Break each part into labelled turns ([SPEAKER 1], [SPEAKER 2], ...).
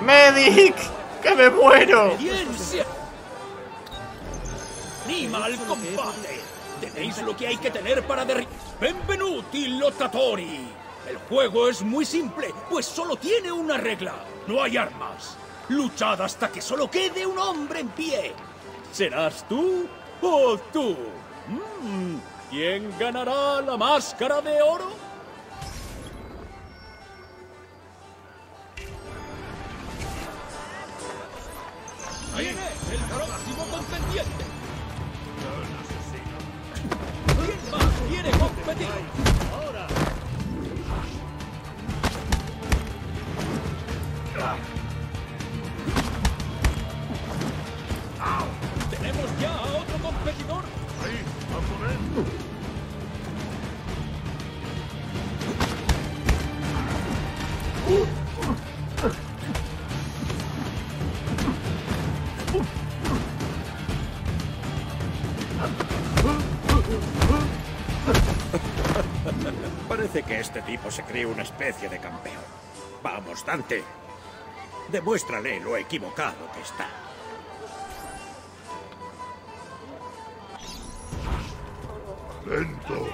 [SPEAKER 1] ¡Medic! ¡Que me muero!
[SPEAKER 2] ¡Anima al combate! Tenéis lo que hay que tener para derribar. ¡Benvenuti lottatori! El juego es muy simple, pues solo tiene una regla. No hay armas. Luchad hasta que solo quede un hombre en pie. ¿Serás tú o tú? ¿Quién ganará la máscara de oro? Ahí viene el próximo contendiente. ¿Quién más quiere competir? Ahora. ¿Tenemos ya a otro competidor?
[SPEAKER 3] Ahí, a por él.
[SPEAKER 4] Parece que este tipo se cree una especie de campeón. Vamos, Dante. Demuéstrale lo equivocado que está.
[SPEAKER 3] Lento.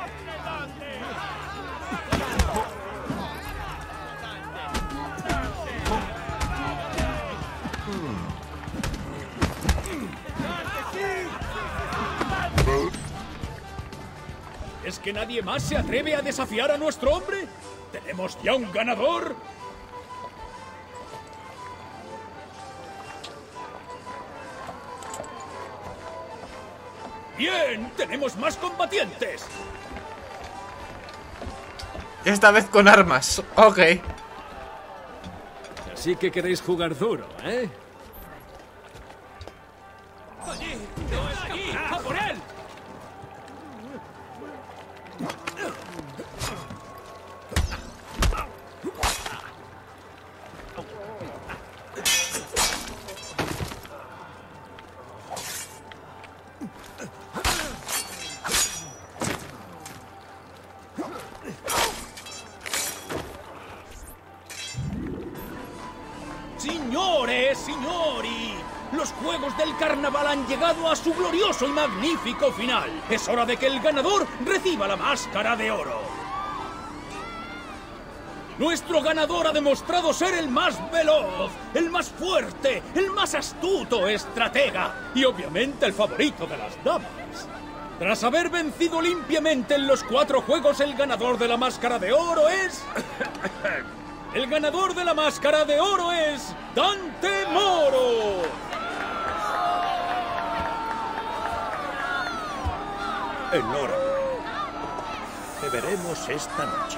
[SPEAKER 2] ¿Es que nadie más se atreve a desafiar a nuestro hombre? ¿Tenemos ya un ganador? ¡Bien! ¡Tenemos más combatientes!
[SPEAKER 1] Esta vez con armas. Ok.
[SPEAKER 5] Así que queréis jugar duro, ¿eh?
[SPEAKER 2] ¡Allí! ¡No es allí! ¡A por él! Signore, signori, los Juegos del Carnaval han llegado a su glorioso y magnífico final. Es hora de que el ganador reciba la máscara de oro. Nuestro ganador ha demostrado ser el más veloz, el más fuerte, el más astuto estratega y obviamente el favorito de las damas. Tras haber vencido limpiamente en los 4 juegos, el ganador de la máscara de oro es... El ganador de la máscara de oro es Dante Moro.
[SPEAKER 4] Enhorabuena. Te veremos esta noche.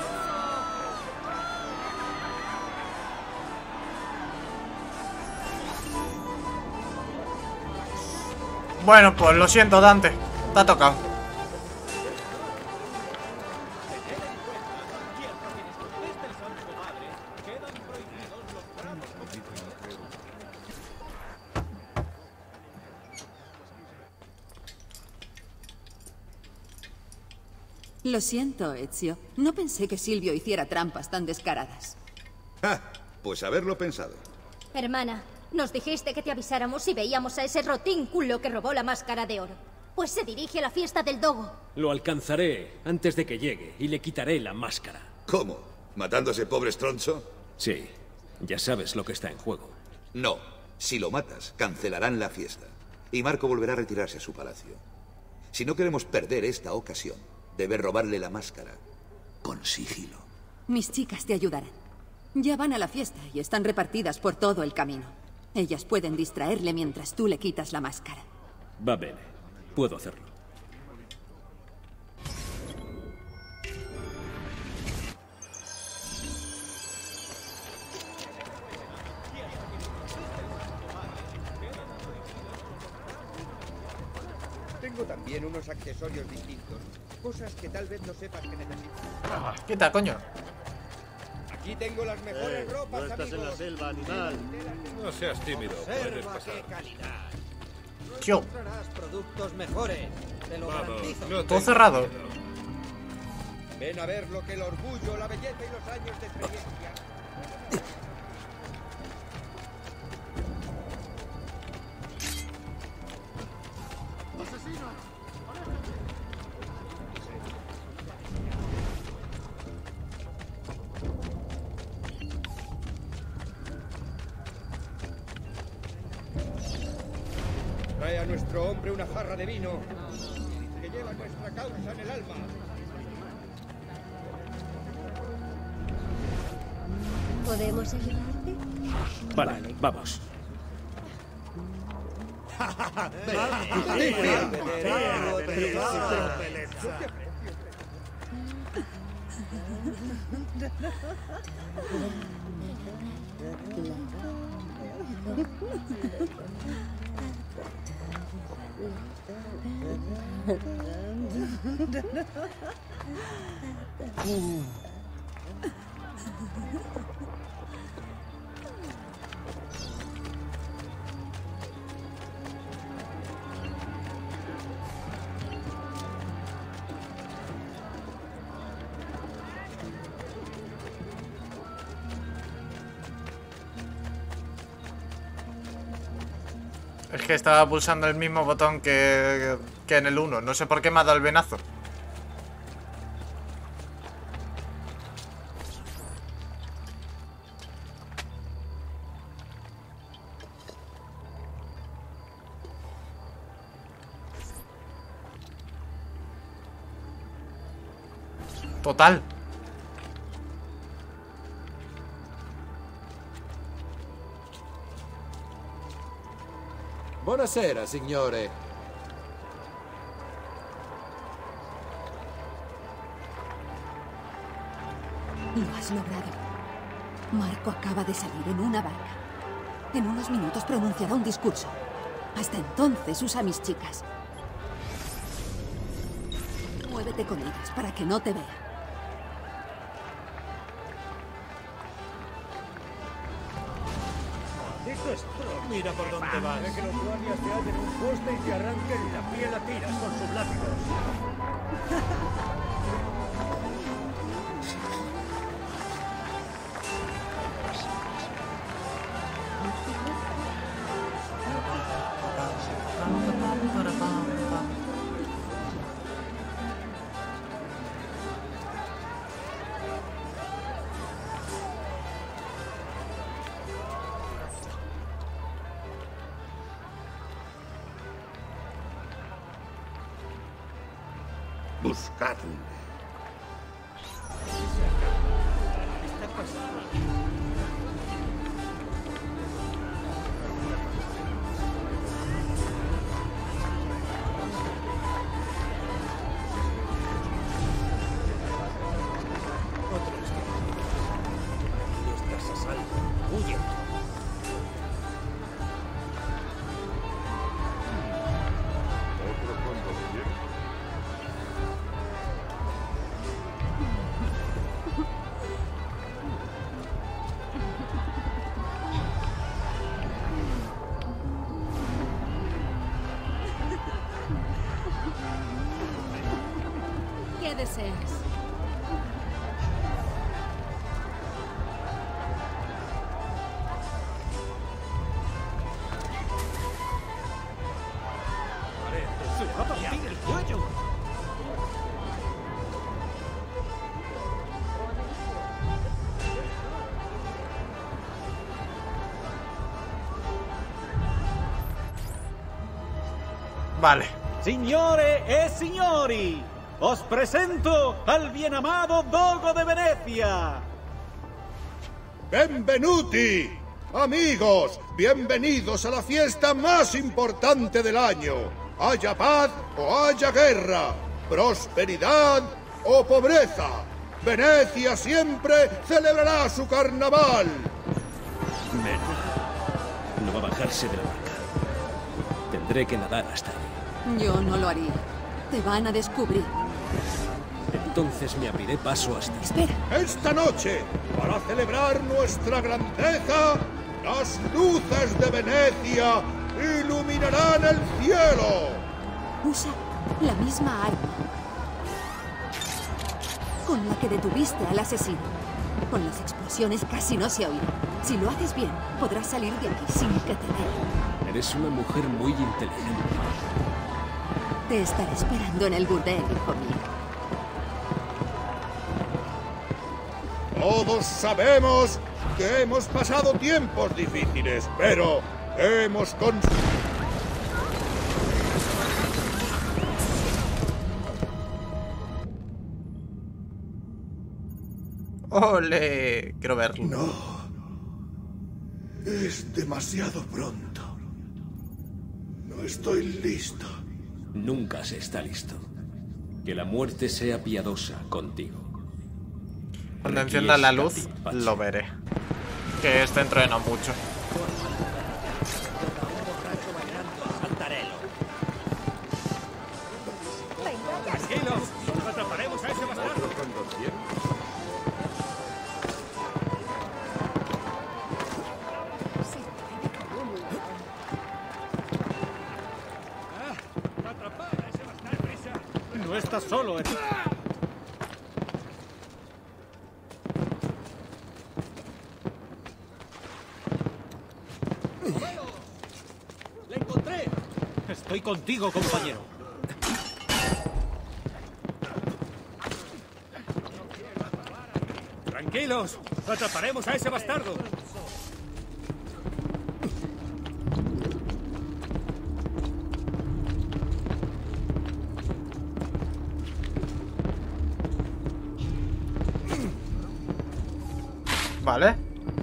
[SPEAKER 1] Bueno, pues lo siento, Dante. Te ha tocado.
[SPEAKER 6] Lo siento, Ezio. No pensé que Silvio hiciera trampas tan descaradas.
[SPEAKER 7] Ah, pues haberlo pensado.
[SPEAKER 8] Hermana, nos dijiste que te avisáramos si veíamos a ese rotínculo que robó la máscara de oro. Pues se dirige a la fiesta del dogo.
[SPEAKER 5] Lo alcanzaré antes de que llegue y le quitaré la máscara.
[SPEAKER 7] ¿Cómo? ¿Matando a ese pobre estroncho?
[SPEAKER 5] Sí, ya sabes lo que está en juego.
[SPEAKER 7] No. Si lo matas, cancelarán la fiesta. Y Marco volverá a retirarse a su palacio. Si no queremos perder esta ocasión, debe robarle la máscara. Con sigilo.
[SPEAKER 6] Mis chicas te ayudarán. Ya van a la fiesta y están repartidas por todo el camino. Ellas pueden distraerle mientras tú le quitas la máscara.
[SPEAKER 5] Va bene. Puedo hacerlo.
[SPEAKER 9] Tengo también unos accesorios distintos. Cosas que tal vez no sepas que necesitas.
[SPEAKER 1] Quita, coño.
[SPEAKER 9] Aquí tengo las mejores ropas,
[SPEAKER 3] no estás
[SPEAKER 9] amigos.
[SPEAKER 3] en la selva, animal. No seas tímido, puedes pasar.
[SPEAKER 9] ¡Qué calidad!
[SPEAKER 1] Yo.
[SPEAKER 9] Encontrarás productos mejores. Te lo
[SPEAKER 3] Vamos,
[SPEAKER 9] garantizo.
[SPEAKER 3] no
[SPEAKER 1] Todo cerrado.
[SPEAKER 9] Ven a ver lo que el orgullo, la belleza y los años de experiencia. Dale a nuestro hombre una jarra de vino que lleva nuestra causa en el alma.
[SPEAKER 8] ¿Podemos ayudarte?
[SPEAKER 5] Vale, vamos.
[SPEAKER 1] Es que estaba pulsando el mismo botón que en el 1. No sé por qué me ha dado el venazo. Total.
[SPEAKER 10] Buonasera, signore.
[SPEAKER 6] Lo has logrado. Marco acaba de salir en una barca. En unos minutos pronunciará un discurso. Hasta entonces usa a mis chicas. Muévete con ellas para que no te vea.
[SPEAKER 4] Mira por dónde vas.
[SPEAKER 2] Que los guardias te aten un poste y te arranquen la piel a tiras con sus látigos.
[SPEAKER 7] Buscadle.
[SPEAKER 4] Estás a salvo. Huye.
[SPEAKER 6] ¿Qué deseas?
[SPEAKER 4] ¡Se va a partir el cuello!
[SPEAKER 1] Vale.
[SPEAKER 11] Signore e signori, os presento al bien amado Dogo de Venecia.
[SPEAKER 3] ¡Benvenuti! Amigos, bienvenidos a la fiesta más importante del año. Haya paz o haya guerra, prosperidad o pobreza. Venecia siempre celebrará su carnaval.
[SPEAKER 5] No va a bajarse de la barca. Tendré que nadar hasta allí.
[SPEAKER 6] Yo no lo haría. Te van a descubrir.
[SPEAKER 5] Entonces me abriré paso hasta...
[SPEAKER 6] Espera.
[SPEAKER 3] Esta noche, para celebrar nuestra grandeza, las luces de Venecia iluminarán el cielo.
[SPEAKER 6] Usa la misma arma con la que detuviste al asesino. Con las explosiones casi no se oirá. Si lo haces bien, podrás salir de aquí sin que te vean.
[SPEAKER 5] Eres una mujer muy inteligente.
[SPEAKER 6] Te estaré esperando en el burdel, hijo mío.
[SPEAKER 3] Todos sabemos que hemos pasado tiempos difíciles, pero hemos conseguido...
[SPEAKER 1] ¡Ole! Quiero verlo.
[SPEAKER 3] No. Es demasiado pronto. No estoy listo.
[SPEAKER 5] Nunca se está listo. Que la muerte sea piadosa contigo.
[SPEAKER 1] Cuando encienda la luz, lo veré. Que este dentro de no mucho.
[SPEAKER 2] Tranquilos, atraparemos a ese bastardo.
[SPEAKER 11] No estás solo,
[SPEAKER 2] ¡Le encontré!
[SPEAKER 11] Estoy contigo, compañero.
[SPEAKER 2] Tranquilos, atraparemos a ese bastardo.
[SPEAKER 1] Vale.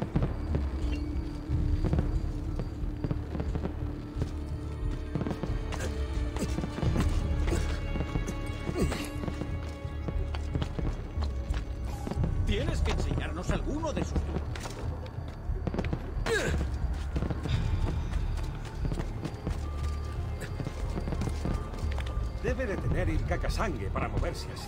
[SPEAKER 11] Tienes que enseñarnos alguno de sus trucos.
[SPEAKER 4] Debe de tener Ilcacasangue para moverse así.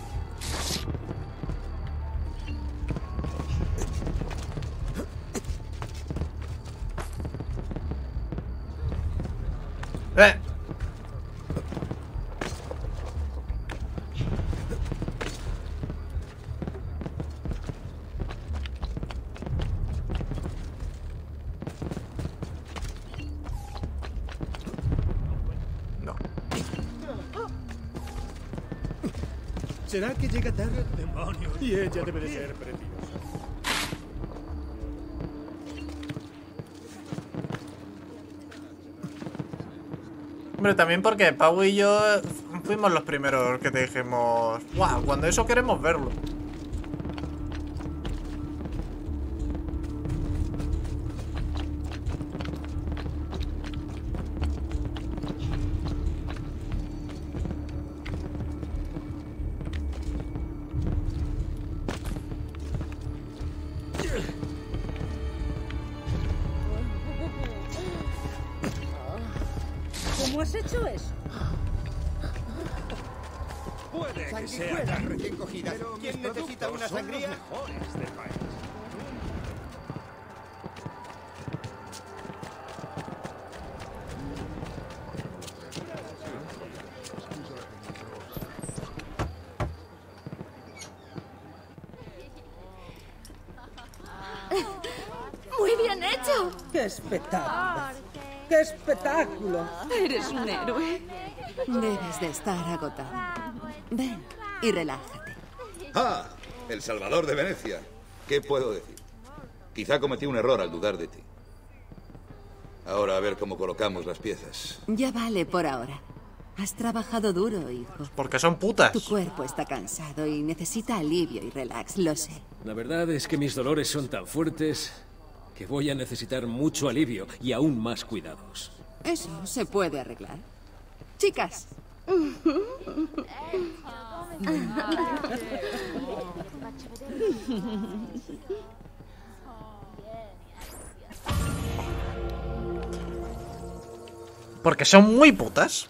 [SPEAKER 1] No.
[SPEAKER 2] ¿Será que llega tarde? ¡Demonios! Y ella debe de ser preciosa.
[SPEAKER 1] Hombre, también porque Pau y yo fuimos los primeros que te dijimos, ¡guau! Cuando eso queremos verlo.
[SPEAKER 6] ¿Cómo has hecho eso?
[SPEAKER 4] Puede que sea
[SPEAKER 9] Sanguijuelas recién cogidas. ¿Quién necesita una
[SPEAKER 4] son los
[SPEAKER 9] sangría?
[SPEAKER 4] mejores del país.
[SPEAKER 6] ¡Muy bien hecho!
[SPEAKER 10] ¡Qué espectáculo! ¡Qué espectáculo!
[SPEAKER 6] Eres un héroe. Debes de estar agotado. Ven y relájate.
[SPEAKER 7] ¡Ah! El Salvador de Venecia. ¿Qué puedo decir? Quizá cometí un error al dudar de ti. Ahora a ver cómo colocamos las piezas.
[SPEAKER 6] Ya vale por ahora. Has trabajado duro, hijo.
[SPEAKER 1] Porque son putas.
[SPEAKER 6] Tu cuerpo está cansado y necesita alivio y relax, lo sé.
[SPEAKER 5] La verdad es que mis dolores son tan fuertes que voy a necesitar mucho alivio y aún más cuidados.
[SPEAKER 6] Eso se puede arreglar. Chicas.
[SPEAKER 1] Porque son muy putas.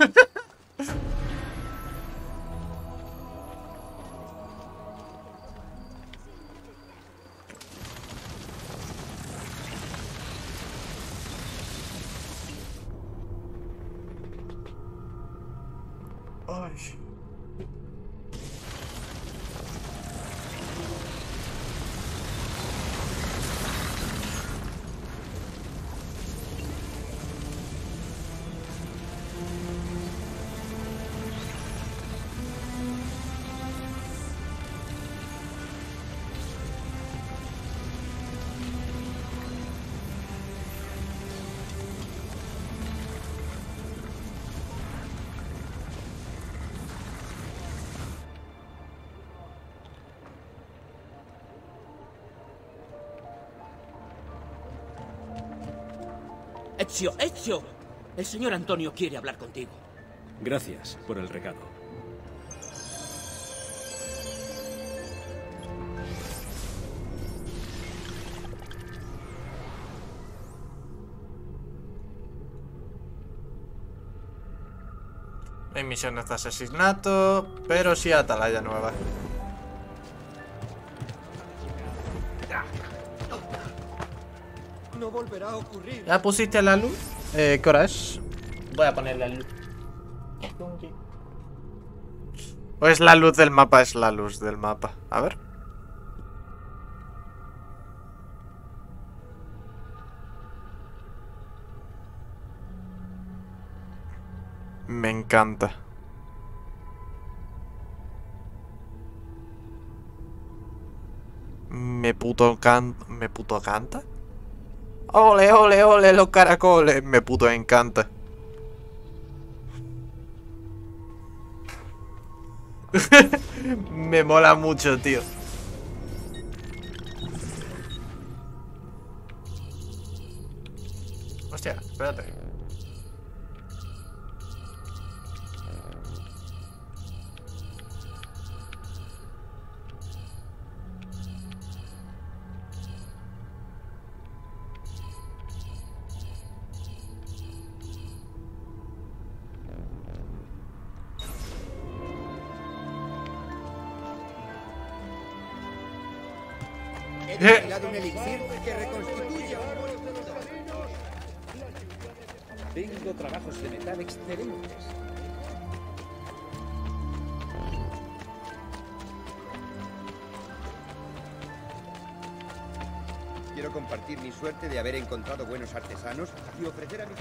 [SPEAKER 1] Ay.
[SPEAKER 2] Ezio, Ezio. El señor Antonio quiere hablar contigo.
[SPEAKER 5] Gracias por el regalo.
[SPEAKER 1] No hay misiones de asesinato, pero sí atalaya nueva.
[SPEAKER 9] No volverá a ocurrir.
[SPEAKER 1] ¿Ya pusiste la luz? ¿Qué hora es? Voy a poner la luz. ¿O es la luz del mapa? Es la luz del mapa. A ver. Me encanta. Me puto canta. Ole, ole, ole, los caracoles. Me puto encanta. Me mola mucho, tío. Hostia, espérate.
[SPEAKER 9] He desvelado un elixir que reconstituye.
[SPEAKER 11] Tengo trabajos de metal excelentes.
[SPEAKER 9] Quiero compartir mi suerte de haber encontrado buenos artesanos y ofrecer a mis...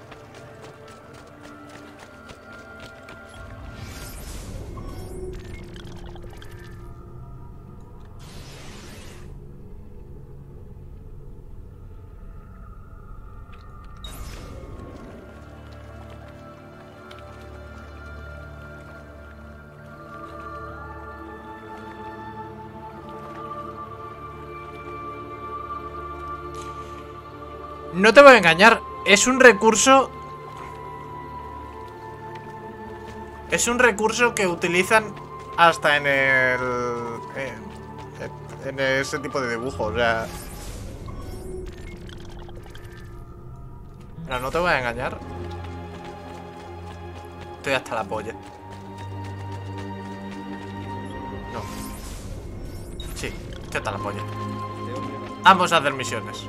[SPEAKER 1] No te voy a engañar, es un recurso... Es un recurso que utilizan hasta en el... En ese tipo de dibujo, o sea... Pero no te voy a engañar. Estoy hasta la polla. No. Sí, estoy hasta la polla. Vamos a hacer misiones.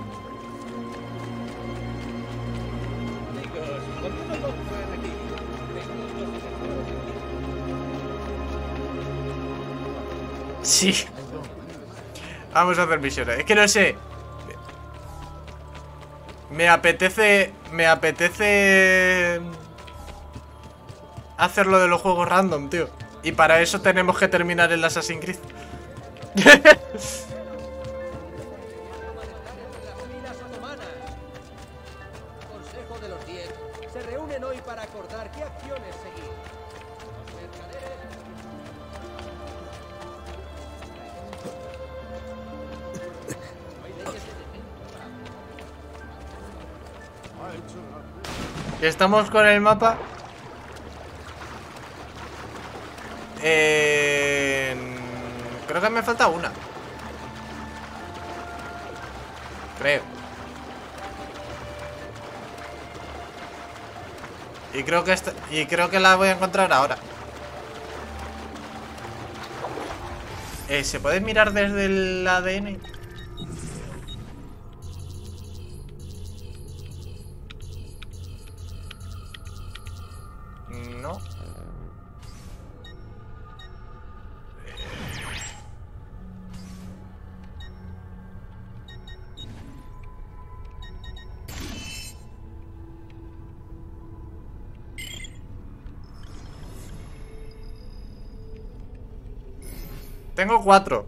[SPEAKER 1] Sí. Vamos a hacer misiones. Es que no sé. Me apetece hacerlo de los juegos random, tío. Y para eso tenemos que terminar el Assassin's Creed.
[SPEAKER 9] Consejo de los 10 se reúnen hoy para acordar qué acciones seguir. Los mercaderes...
[SPEAKER 1] Estamos con el mapa. Creo que me falta una. Creo. Y creo que la voy a encontrar ahora. ¿Se puede mirar desde el ADN? No. Tengo 4.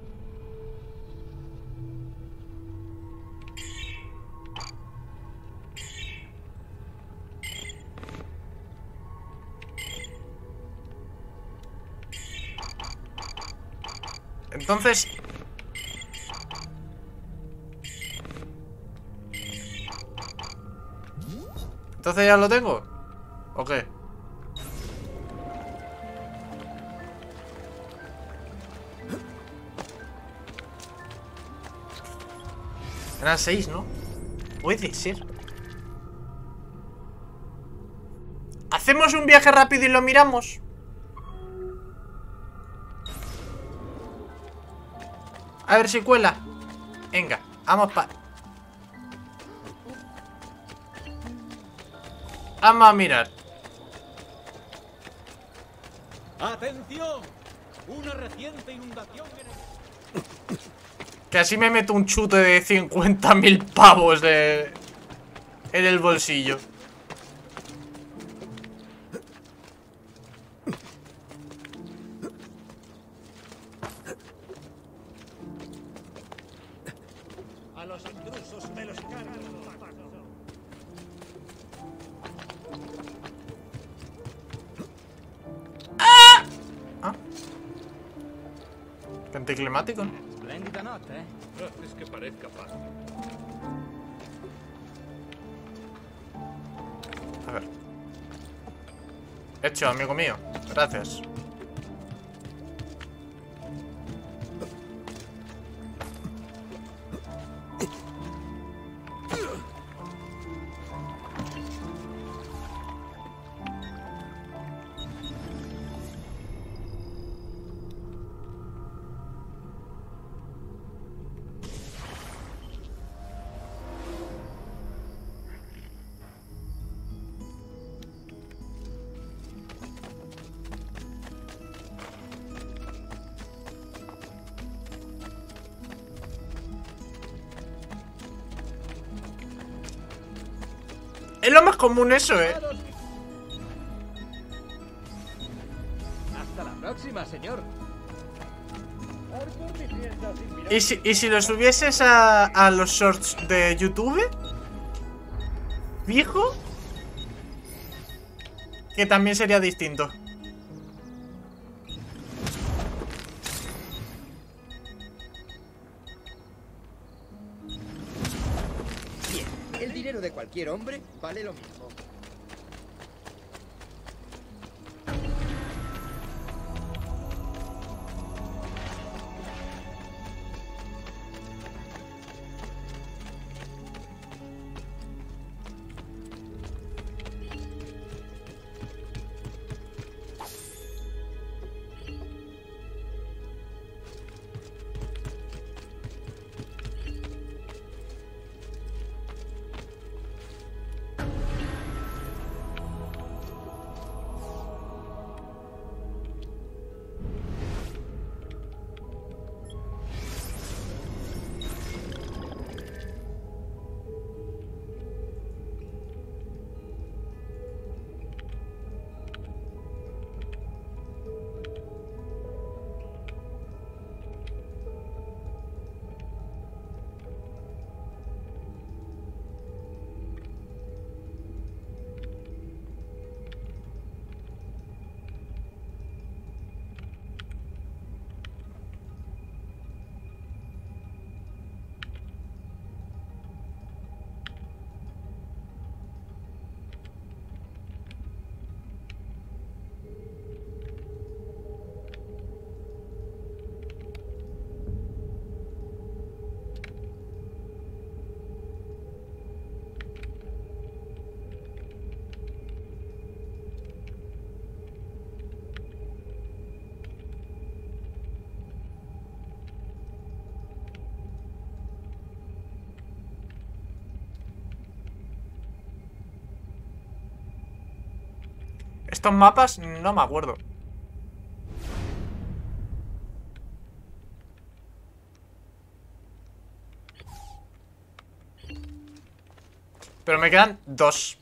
[SPEAKER 1] Entonces... ¿Entonces ya lo tengo? ¿O qué? Eran 6, ¿no? Puede ser. ¿Hacemos un viaje rápido y lo miramos? A ver si cuela. Venga, vamos vamos a mirar.
[SPEAKER 11] ¡Atención! Una reciente inundación en el...
[SPEAKER 1] Que así me meto un chute de 50.000 pavos en el bolsillo.
[SPEAKER 4] A los intrusos me los cargo.
[SPEAKER 1] Qué anticlimático, ¿no?
[SPEAKER 9] Splendida notte, ¿eh?
[SPEAKER 4] No haces que parezca fácil.
[SPEAKER 1] A ver. Hecho, amigo mío. Gracias. Es lo más común eso,
[SPEAKER 9] Hasta la próxima, señor.
[SPEAKER 1] ¿Y si lo subieses a los shorts de YouTube? Fijo que también sería distinto.
[SPEAKER 9] Bien, el dinero de cualquier hombre vale lo mismo.
[SPEAKER 1] Estos mapas no me acuerdo. Pero me quedan 2.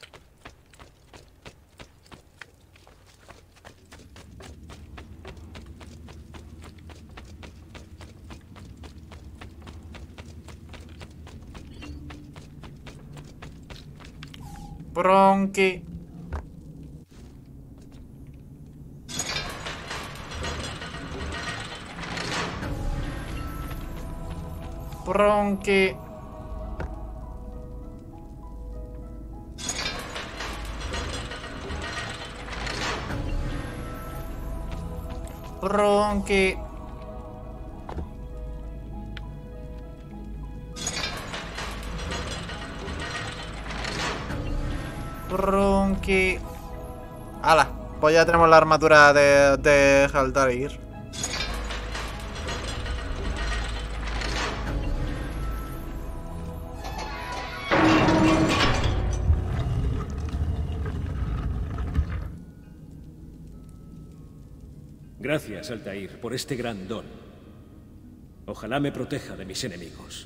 [SPEAKER 1] Bronqui. Bronqui. Ronqui. Ronqui. ¡Hala! Pues ya tenemos la armadura de Altair.
[SPEAKER 5] Gracias, Altair, por este gran don. Ojalá me proteja de mis enemigos.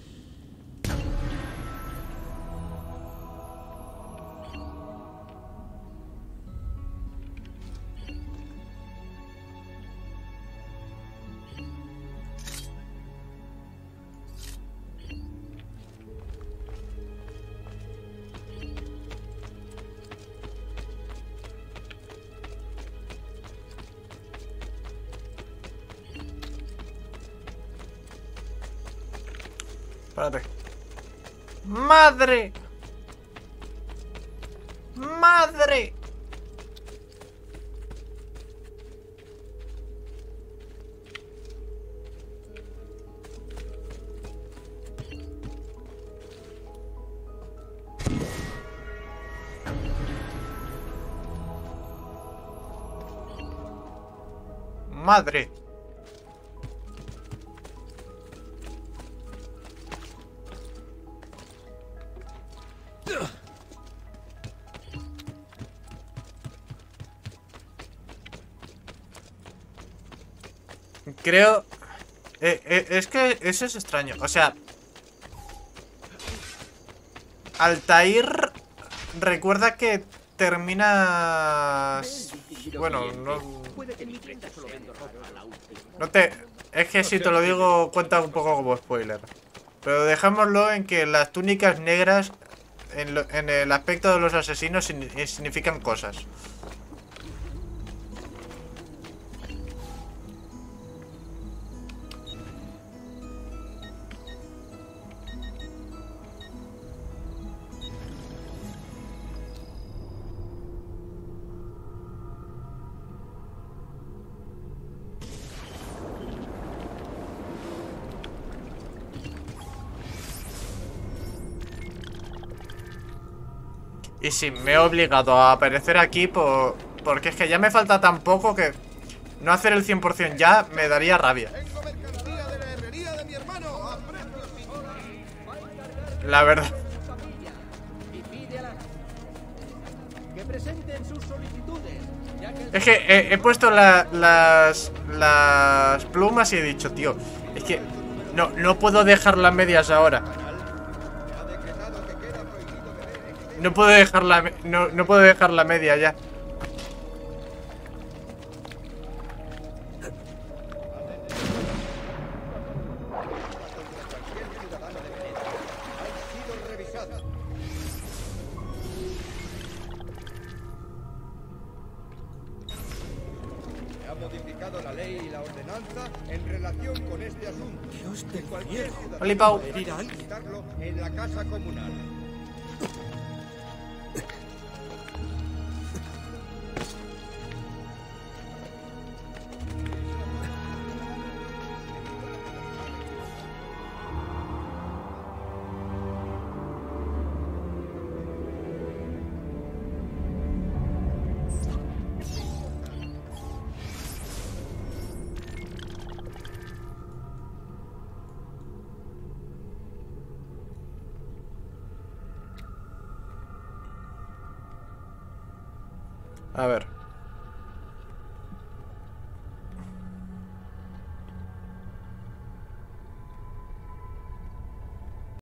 [SPEAKER 1] Espérate. ¡Madre! ¡Madre! ¡Madre! Creo... es que eso es extraño. O sea... Altair... Recuerda que terminas... Bueno, no... No te... Es que si te lo digo cuenta un poco como spoiler. Pero dejémoslo en que las túnicas negras en el aspecto de los asesinos significan cosas. Y sí, me he obligado a aparecer aquí porque es que ya me falta tan poco que no hacer el 100% ya me daría rabia. La verdad. Es que he puesto las plumas y he dicho, tío, es que no puedo dejar las medias ahora. No puedo dejar no puedo dejar la media ya.
[SPEAKER 3] Se ha modificado la ley y la ordenanza en relación con este asunto.
[SPEAKER 9] Dios del
[SPEAKER 3] cualquier ciudadano
[SPEAKER 1] Oli, Pau.
[SPEAKER 3] puede visitarlo en la casa comunal.
[SPEAKER 1] A ver.